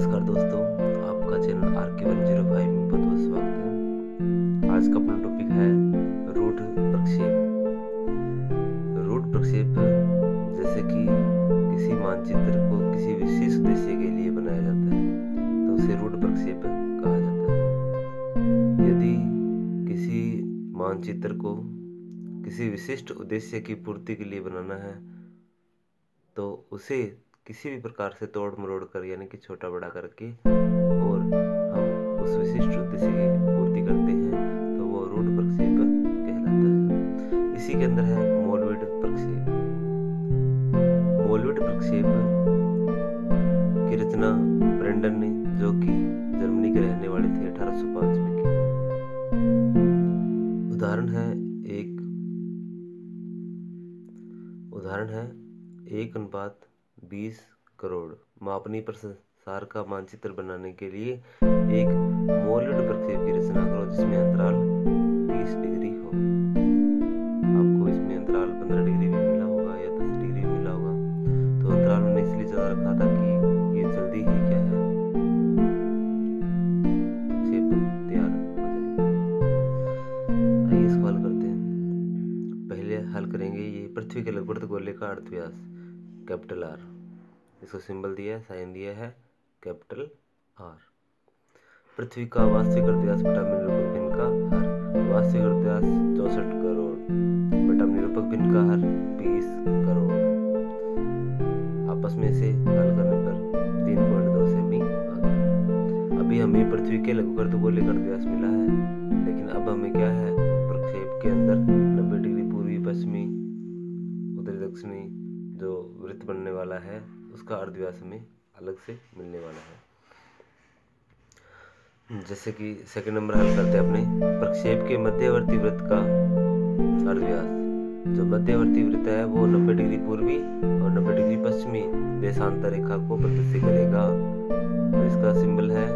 नमस्कार दोस्तों, आपका चैनल RK105 में बहुत बहुत स्वागत है। आज का अपना टॉपिक है रूट प्रक्षेप। रूट प्रक्षेप जैसे कि किसी मानचित्र को किसी विशेष उद्देश्य के लिए बनाया जाता है तो उसे रूट प्रक्षेप कहा जाता है। यदि किसी मानचित्र को किसी विशिष्ट उद्देश्य की पूर्ति के लिए बनाना है तो उसे किसी भी प्रकार से तोड़ मरोड़ कर यानी कि छोटा बड़ा करके और हम उस विशिष्ट उद्देश्य की पूर्ति करते हैं तो वो रूट प्रक्षेप कहलाता है। इसी के अंदर है मोलविड प्रक्षेप। मोलविड प्रक्षेप की रचना ब्रेंडन ने, जो कि जर्मनी के रहने वाले थे, 1805 में की। उदाहरण है 1:20 करोड़। मापनीय प्रसार का मानचित्र बनाने के लिए एक मोलविड प्रक्षेप की रचना करो जिसमें अंतराल 30 डिग्री हो। आपको इसमें अंतराल 15 डिग्री भी मिला होगा या 10 डिग्री भी मिला होगा। तो अंतराल मैंने इसलिए ज्यादा रखा था कि ये जल्दी ही क्या है, प्रक्षेप तैयार हो जाए। आइए इसको हल करते हैं। पहले हल करेंगे ये पृथ्वी के लघुगणक गोले का अर्धव्यास कैपिटल R। इसको सिंबल दिया है, साइन दिया है कैपिटल R। पृथ्वी का वास्तविक अर्धव्यास बटा निरूपक भिन्न का हर। वास्तविक अर्धव्यास 64 करोड़ बटा निरूपक भिन्न का हर 20 करोड़। आपस में से हल करने पर 3.2 सेमी आ गया। अभी हमें पृथ्वी के लघुगणक गोले का अर्धव्यास मिला है, लेकिन अब हमें क्या है, प्रक्षेप के अंदर 90 डिग्री पूर्वी पश्चिमी उत्तरी दक्षिणी जो वृत्त बनने वाला है उसका अर्धव्यास हमें अलग से मिलने वाला है। जैसे कि सेकंड नंबर हल करते हैं अपने। प्रक्षेप के मध्यवर्ती वृत्त का अर्धव्यास। जो मध्यवर्ती वृत्त है वो 90 डिग्री पूर्वी और 90 डिग्री पश्चिमी देशांतर रेखा को प्रदर्शित करेगा। तो इसका सिंबल है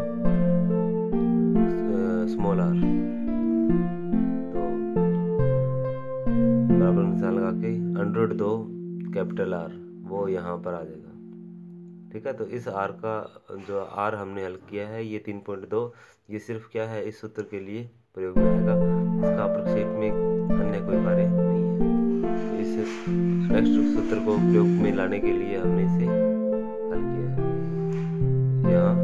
स्मॉल r। तो बराबर निशान लगा के √2 कैपिटल R वो यहाँ पर आ जाएगा। ठीक है, तो इस R का जो R हमने हल किया है ये 3.2, ये सिर्फ क्या है, इस सूत्र के लिए प्रयोग में आएगा। इसका प्रक्षेप में अन्य कोई कार्य नहीं है। तो इस नेक्स्ट सूत्र को प्रयोग में लाने के लिए हमने इसे हल किया है। यहाँ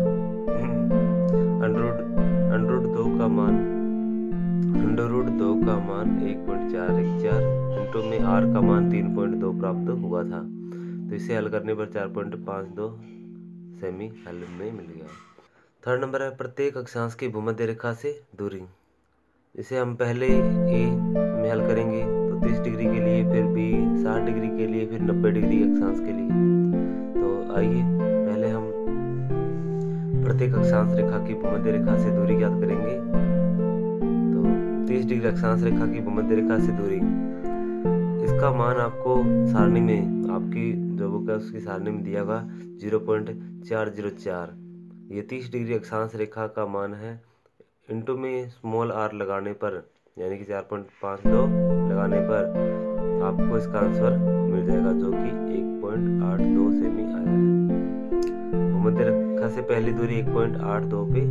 √2 का मान 1.414 इंटू में R का मान 3.2 प्राप्त हुआ था। तो इसे हल करने पर 4.52 सेमी हल में मिल गया। थर्ड नंबर है प्रत्येक अक्षांश की भूमध्य रेखा से दूरी। इसे हम पहले A में हल करेंगे तो 30 डिग्री के लिए, फिर B 60 डिग्री के लिए, फिर 90 डिग्री अक्षांश के लिए। तो आइए पहले हम प्रत्येक अक्षांश रेखा की भूमध्य रेखा से दूरी ज्ञात करेंगे। तो 30 डिग्री अक्षांश रेखा की भूमध्य रेखा से दूरी, इसका मान आपको सारणी में, आपकी जो बुक है उसकी सारणी में दिया होगा 0.404। ये 30 डिग्री अक्षांश रेखा का मान है। इंटू में स्मॉल r लगाने पर यानी कि 4.52 लगाने पर आपको इसका आंसर मिल जाएगा, जो कि 1.82 सेमी आया है। भूमध्य रेखा से पहली दूरी 1.82 पे।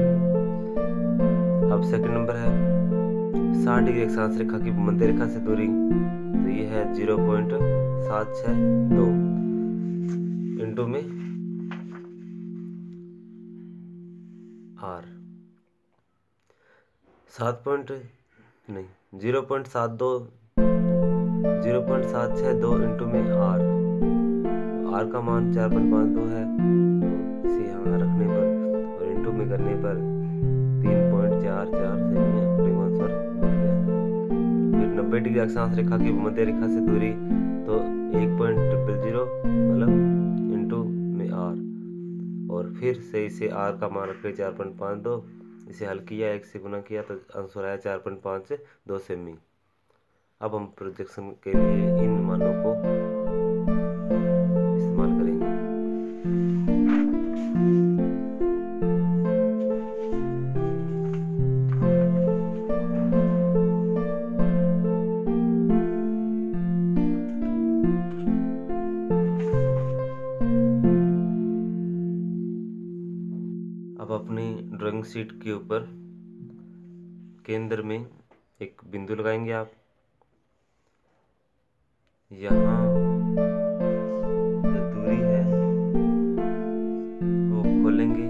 अब सेकंड नंबर है 60 डिग्री अक्षांश रेखा की भूमध्य रेखा से दूरी, तो ये है 0.762 इंटू में R 0.762 इंटू में R। R का मान 4.52 है, तो इसे यहाँ रखने पर और इंटू में करने पर 3.44 सेमी अपने आंसर मिल गया है। फिर 90 डिग्री अक्षांश रेखा की भूमध्य रेखा से दूरी, तो 1.000 मतलब इंटू में R और फिर से इसे R का मान रख के 4.52, इसे हल किया, 1 से गुना किया तो आंसर आया 4.52 सेमी। अब हम प्रोजेक्शन के लिए इन मानों को इस्तेमाल करेंगे। अब अपनी ड्राइंग शीट के ऊपर केंद्र में एक बिंदु लगाएंगे आप। यहाँ जो दूरी है वो खोलेंगे।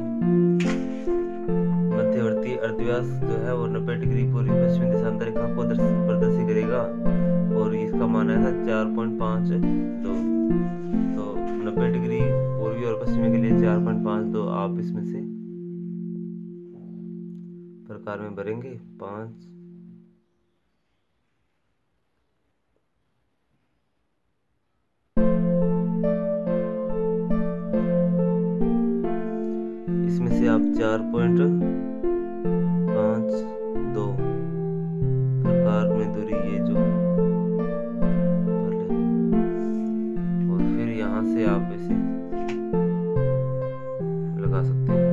मध्यवर्ती अर्धव्यास जो है वो 90 डिग्री पूर्वी पश्चिमी दिशांतर रेखा को प्रदर्शित करेगा और इसका मान है 4.52। तो 90 डिग्री पूर्वी और पश्चिमी के लिए 4.52 आप इसमें से प्रकार में भरेंगे 5। इसमें से आप 4.52 प्रकार में दूरी ये जो भर लेंगे और फिर यहाँ से आप इसे लगा सकते हैं।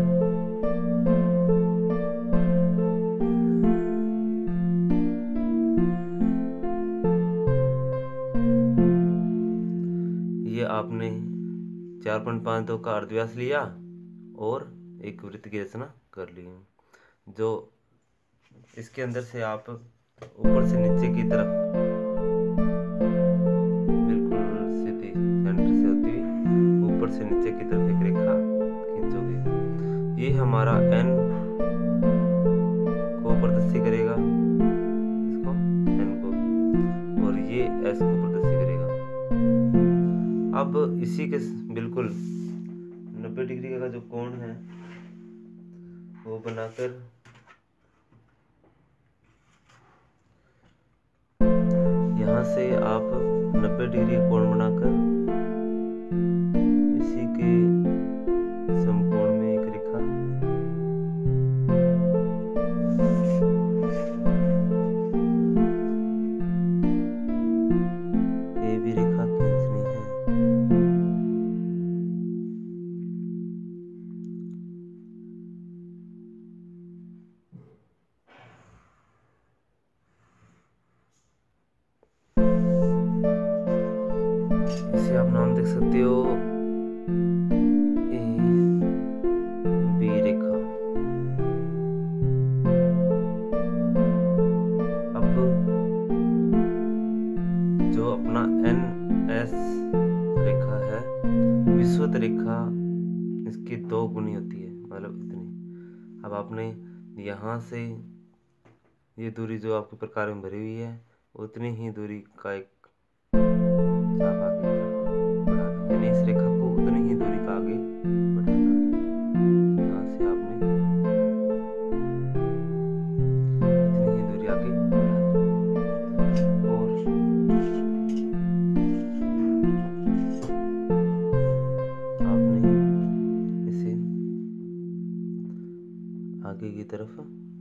ये आपने 4.52 का अर्धव्यास लिया और एक वृत्त की रचना कर ली। जो इसके अंदर से आप ऊपर से नीचे की तरफ बिल्कुल सीधी सेंटर से होती हुई ऊपर से नीचे की तरफ एक रेखा खींचोगे। ये हमारा n को प्रदर्शित करेगा, इसको n को, और ये s को प्रदर्शित करेगा। अब इसी के बिल्कुल 90 डिग्री का जो कोण है वो बनाकर यहाँ से आप 90 डिग्री कोण बनाकर इसी के समकोण में एक रेखा ये भी रेखा खींचनी है। इसे आप नाम देख सकते हो ए बी रेखा। अब जो अपना एन एस रेखा है विषुवत रेखा इसकी 2 गुनी होती है, मतलब इतनी। अब आपने यहाँ से ये दूरी जो आपके प्रकार में भरी हुई है उतनी ही दूरी का एक चाप आगे बढ़ा दें, यानी इस रेखा को उतनी ही दूरी का आगे बढ़ाना है। यहाँ से आपने इतनी ही दूरी आगे बढ़ा दी और आपने इसे आगे की तरफ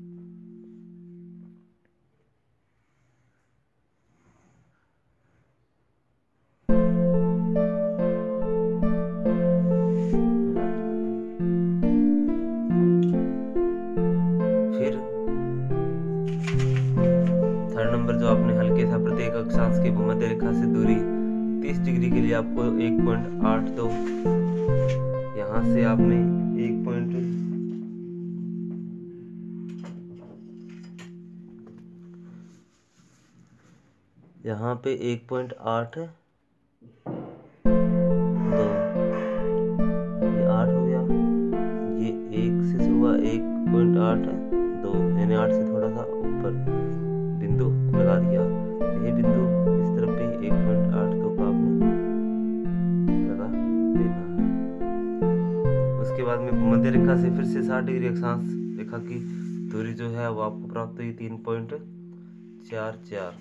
जो आपने हल किया था, प्रत्येक अक्षांश की भूमध्य रेखा से दूरी 30 डिग्री के लिए आपको 1.82, यहाँ से आपने 1. यहाँ पे 1.82 ये 8 हो गया, ये 1 से शुरू हुआ 1.82 यानी 8 से थोड़ा सा ऊपर बिंदु लगा दिया। तो ये बिंदु इस तरफ भी 1.82 का आपने लगा देना है। उसके बाद में भूमध्य रेखा से फिर से 60 डिग्री अक्षांश रेखा की दूरी जो है वो आपको प्राप्त हुई 3.44।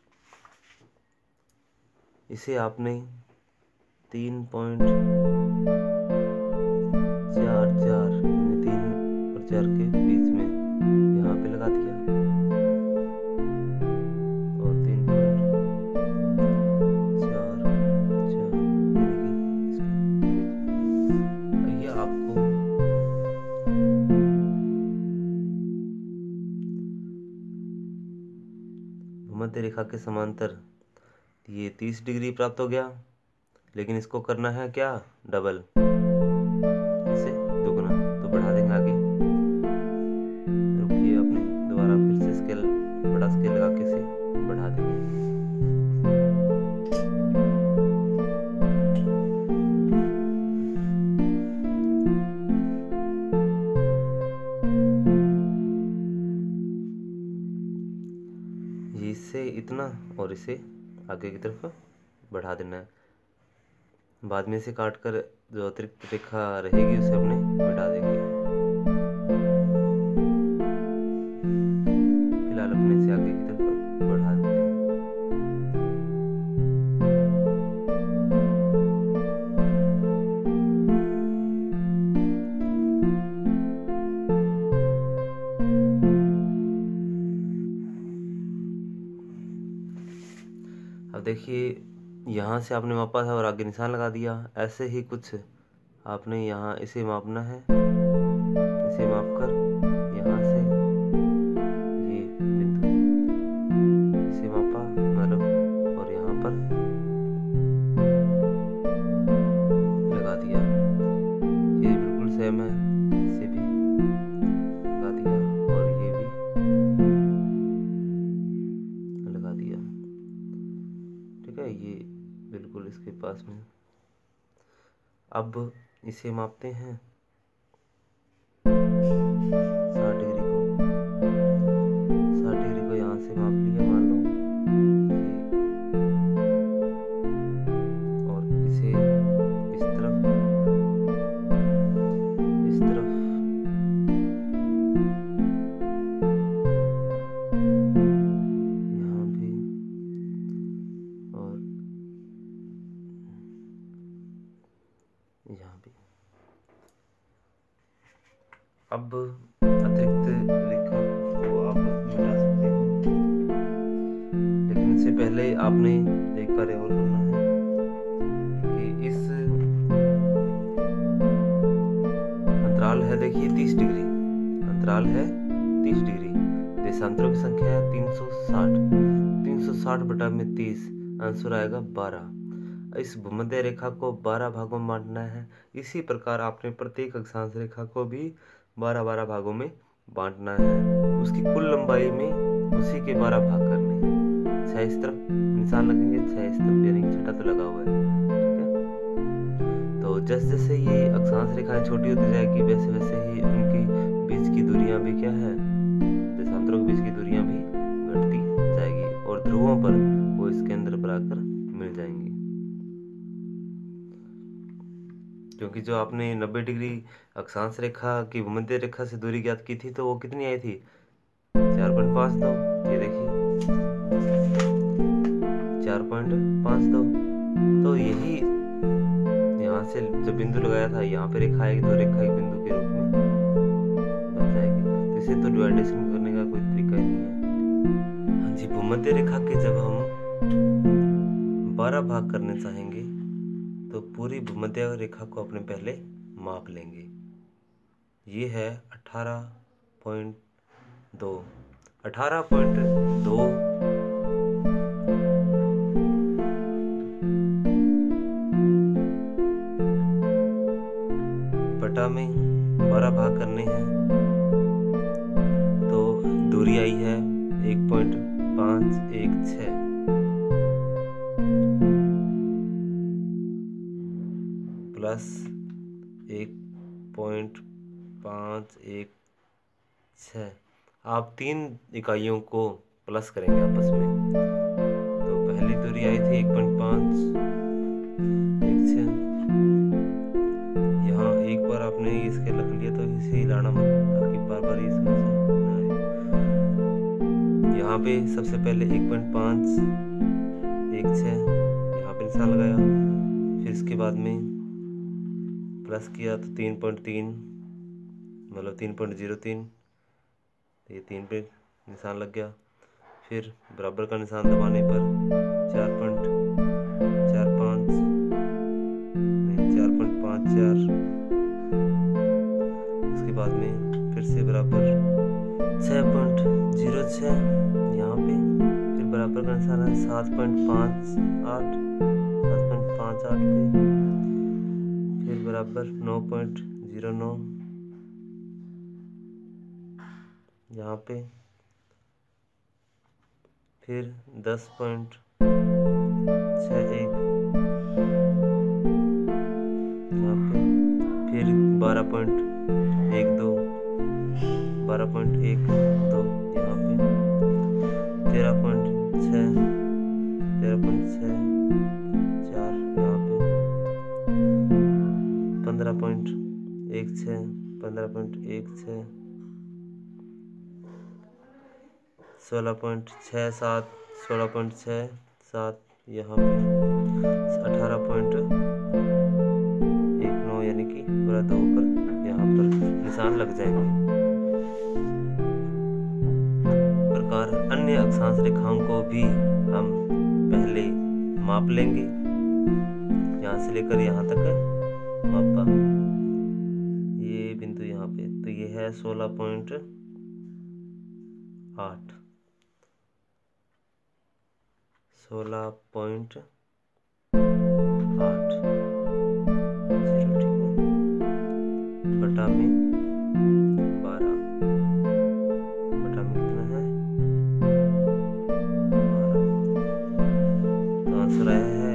इसे आपने 3.44 यानी 3 और 4 के बीच में यहाँ पे लगा दिया और 3.44 यानी कि ये आपको भूमध्य रेखा के समांतर ये 30 डिग्री प्राप्त हो गया, लेकिन इसको करना है क्या, डबल, इसे दुगना। तो बढ़ा देंगे आगे। और इसे आगे की तरफ बढ़ा देना है। बाद में इसे काट कर जो अतिरिक्त रेखा रहेगी उसे अपने मिटा देंगे। फिलहाल अपने इसे आगे की तरफ बढ़ा देते हैं। अब देखिए, यहाँ से आपने मापा था और आगे निशान लगा दिया। ऐसे ही कुछ आपने यहाँ इसे मापना है। इसे मापकर यहाँ से ये बिंदु इसे मापा मतलब और यहाँ पर लगा दिया। ये बिल्कुल सेम है, इसे भी लगा दिया और ये भी लगा दिया। ठीक है, ये बिल्कुल इसके पास में। अब इसे मापते हैं 60 डिग्री को। 60 डिग्री को यहाँ से माप लिया मान लो और इसे इस तरफ यहाँ भी और यहाँ भी। अब अतिरिक्त रेखा को आप मिटा सकते हैं, लेकिन इससे पहले आपने एक कार्य और करना है कि इस अंतराल है, देखिए 30 डिग्री अंतराल है, 30 डिग्री। देशांतरों की संख्या है 360। 360 बटा में 30 आंसर आएगा 12। इस भूमध्य रेखा को 12 भागों में बांटना है। इसी प्रकार आपने प्रत्येक अक्षांश रेखा को भी 12-12 भागों में बांटना है। उसकी कुल लंबाई में उसी के 12 भाग करने हैं। 6 इस तरफ निशान लगेंगे, 6 इस तरफ, यानी कि छठा तो लगा हुआ है। ठीक है, तो जैसे जैसे ये अक्षांश रेखाएं छोटी होती जाएगी वैसे वैसे ही उनकी बीच की दूरियां भी क्या है, देशांतरों के बीच की दूरियां भी घटती जाएगी और ध्रुवों पर वो इसके अंदर पर आकर मिल जाएंगी। क्योंकि जो आपने 90 डिग्री अक्षांश रेखा की भूमध्य रेखा से दूरी ज्ञात की थी तो वो कितनी आई थी, 4.52। ये देखिए 4.52। तो यही यहाँ से जब बिंदु लगाया था यहाँ पे रेखा आएगी तो रेखा एक बिंदु के रूप में बन जाएगी। तो इसे तो डिवाइडेशन करने का कोई तरीका ही नहीं है। हाँ जी, भूमध्य रेखा के जब हम 12 भाग करने चाहेंगे तो पूरी भूमध्य रेखा को अपने पहले माप लेंगे। ये है 18.2 बटा में 12 भाग करने हैं तो दूरी आई है 1.516 प्लस 1.516। आप 3 इकाइयों को प्लस करेंगे आपस में। तो पहली दूरी आई थी 1.516। यहाँ एक बार आपने इसके रख लिया तो इसे हिलाना मत, ताकि बार बार ये समस्या ना आए। यहाँ पे सबसे पहले 1.516 यहाँ पे निशान लगाया, फिर इसके बाद में प्लस किया तो 3.3 मतलब 3.03, ये 3 पे निशान लग गया। फिर बराबर का निशान दबाने पर 4.54, उसके बाद में फिर से बराबर 6.06 यहाँ पे, फिर बराबर का निशान है 7.58 पे, फिर बराबर 9.09 यहाँ पे, फिर 10.61 यहाँ पे, फिर 12.12 यहाँ पे, 13.6 13.64 यहाँ पे 15.16 15.16 16.67 16.67 यहाँ पे 18.19 यानी कि पूरा 2 पर यहाँ पर निशान लग जाएंगे। प्रकार अन्य अक्षांश रेखाओं को भी हम पहले माप लेंगे। यहाँ से लेकर यहाँ तक मापा, ये बिंदु यहाँ पे, तो ये है 16.8 16.8 0 ठीक है, बटा में 12 बटा में कितना है 12, तो आंसर आया है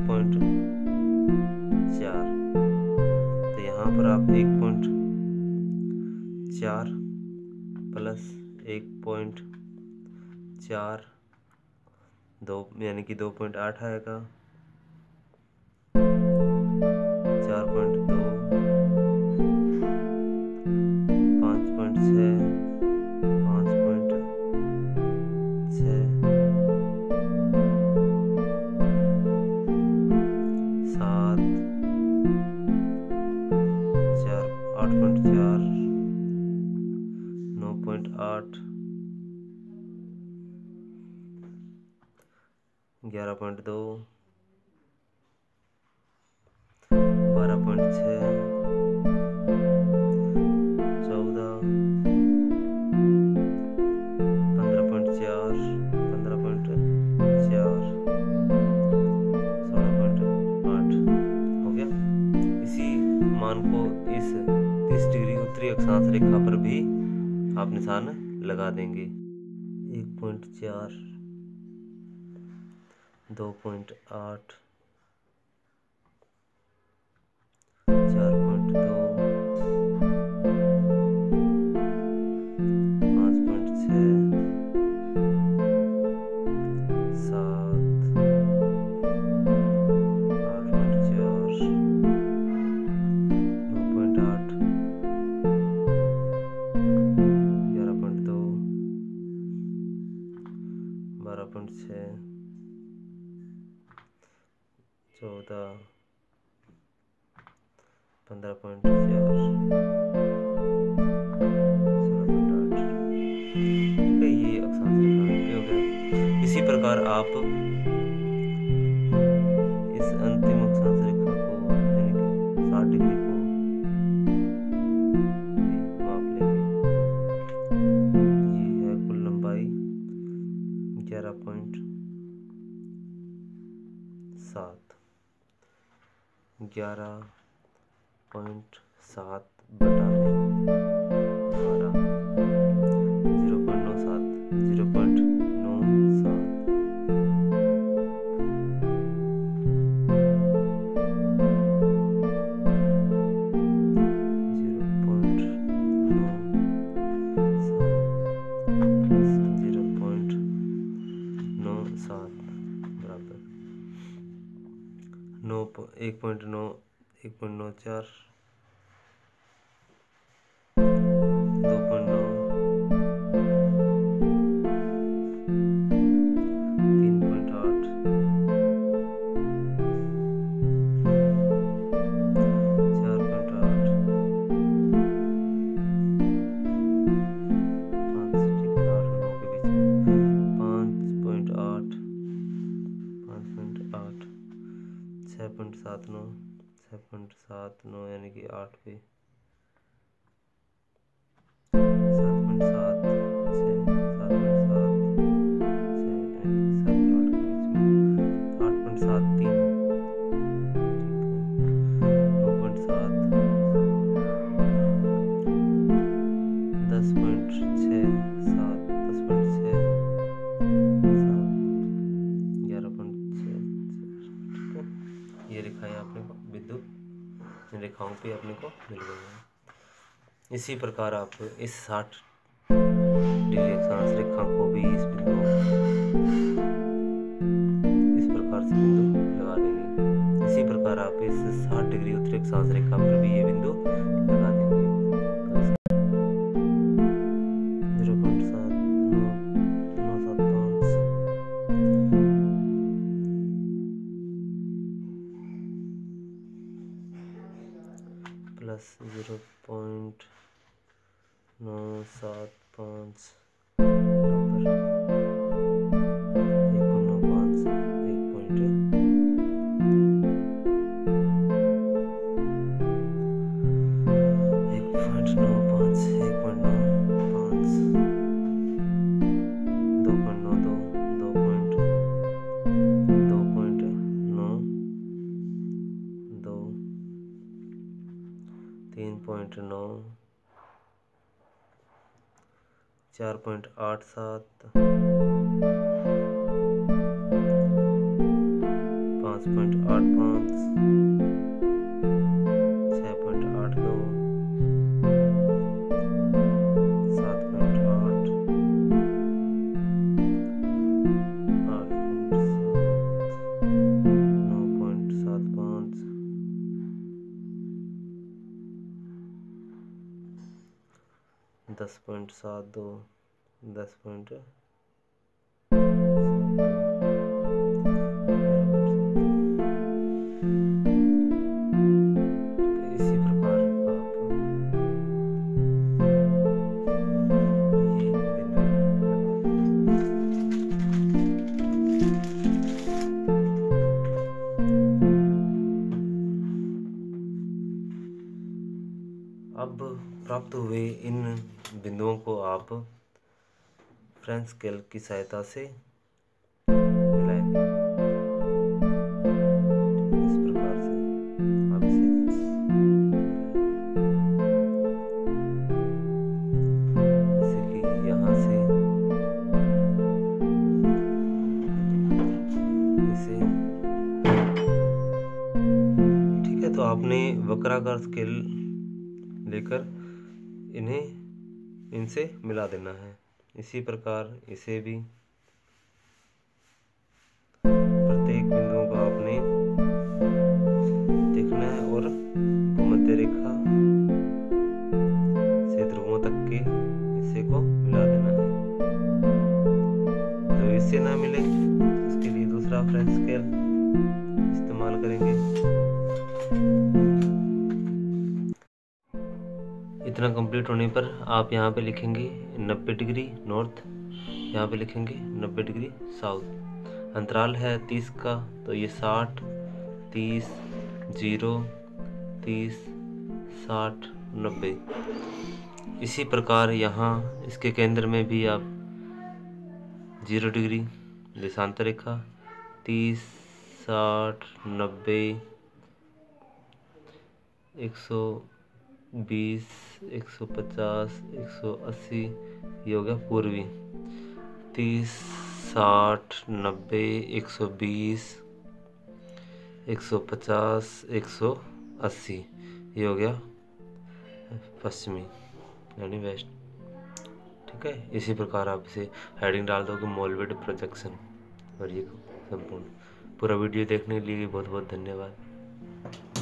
1.4। तो यहाँ पर आप 1.4 प्लस 1.4 2 यानी कि 2.8 आएगा, 4.2 5.6 5.6 7 4 8.4 9.8 11.2 12.6 14 15.4 15.4 16.8 हो गया। इसी मान को इस 30 डिग्री उत्तरी अक्षांश रेखा पर भी आप निशान लगा देंगे। 1.4 2.8 4.2 5.6 7 8.4 9.8 11.2 12.6 14 15.4 16.8 ठीक है, ये अक्षांश रेखा हो गया। इसी प्रकार आप इस अंतिम अक्षांश रेखा को यानी कि 60 डिग्री को माप लेंगे। ये है कुल लंबाई 11.7 11.7 बटा में 12 0.97 0.97 बराबर 1.9 1.94 2.9 3.8 4.8 5 ठीक है, 8 और 9 के बीच में 5.8 5.8 6.79 6.79 यानी कि 8 पे 7.7 6 7.7 6 यानी कि 7 और 8 के बीच में 8.73 9.7 10.6 7 10.6 11.6 ठीक है। ये रेखाएं आपने को बिंदु रेखाओं पे अपने को मिल गई हैं। इसी प्रकार आप इस 60 डिग्री अक्षांश रेखा को भी इस बिंदु अक्षांश रेखा पर भी ये बिंदु लगा देंगे। तो 0.7975 प्लस 0.975 3.9 4.87 5.85 6.82 7.8 9.75 10.72 10.72 इसी प्रकार आप अब प्राप्त हुए इन बिंदुओं को आप फ्रेंच स्केल की सहायता से मिलाएंगे। इस प्रकार से आप इसे जैसे कि यहाँ से इसे ठीक है। तो आपने वक्राकार स्केल लेकर इनसे मिला देना है। इसी प्रकार इसे भी प्रत्येक बिंदुओं को आपने देखना है और भूमध्य रेखा से ध्रुवों तक के हिस्से को मिला देना है। जो इससे ना मिले उसके लिए दूसरा फ्रेंच स्केल इस्तेमाल करेंगे। इतना कंप्लीट होने पर आप यहाँ पे लिखेंगे 90 डिग्री नॉर्थ, यहाँ पे लिखेंगे 90 डिग्री साउथ। अंतराल है 30 का, तो ये 60 30 0 30 60 90। इसी प्रकार यहाँ इसके केंद्र में भी आप 0 डिग्री देशांतर रेखा 30 60 90 120 150 180 ये हो गया पूर्वी। 30 60 90 120 150 180 ये हो गया पश्चिमी यानी वेस्ट। ठीक है। इसी प्रकार आप इसे हेडिंग डाल दोगे मोलवेड प्रोजेक्शन। और ये संपूर्ण पूरा वीडियो देखने के लिए बहुत बहुत धन्यवाद।